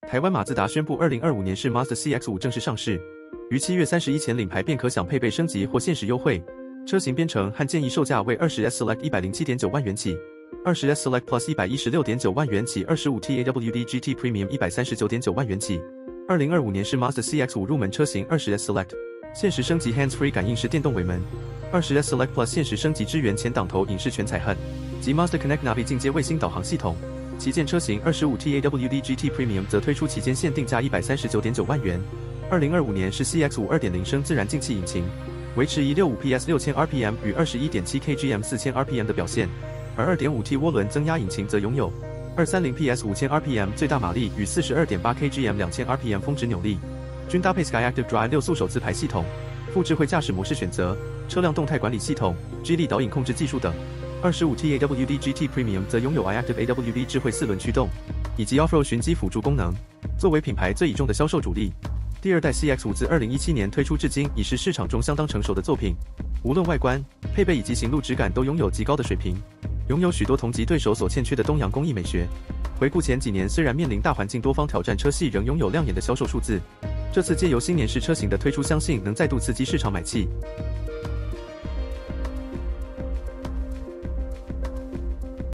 台湾马自达宣布，2025年式 Mazda CX-5正式上市，于7月31前领牌便可享配备升级或限时优惠。车型编程和建议售价为20S Select 107.9万元起，20S Select Plus 116.9万元起，25T AWD GT Premium 139.9万元起。2025年式 Mazda CX-5入门车型20S Select，限时升级 Hands-Free 感应式电动尾门，20S Select Plus 限时升级支援前挡头影视全彩 HUD 及 Mazda Connect Navi 进阶卫星导航系统。旗舰车型25T AWD GT Premium 则推出期间限定价139.9万元。2025年是 CX-5 2.0升自然进气引擎，维持165 PS 6000 RPM 与21.7 kgm 4000 RPM 的表现，而 2.5T 涡轮增压引擎则拥有230 PS 5000 RPM 最大马力与 42.8 kgm 2000 RPM 峰值扭力，均搭配 SkyActiv Drive 6速手自排系统、副智慧驾驶模式选择、车辆动态管理系统、G 力导引控制技术等。25T AWD GT Premium 则拥有 iActiv AWD 智慧4轮驱动，以及 Offroad 循迹辅助功能，作为品牌最倚重的销售主力。第二代 CX-5自2017年推出至今，已是市场中相当成熟的作品，无论外观、配备以及行路质感都拥有极高的水平，拥有许多同级对手所欠缺的东洋工艺美学。回顾前几年，虽然面临大环境多方挑战，车系仍拥有亮眼的销售数字。这次借由新年式车型的推出，相信能再度刺激市场买气。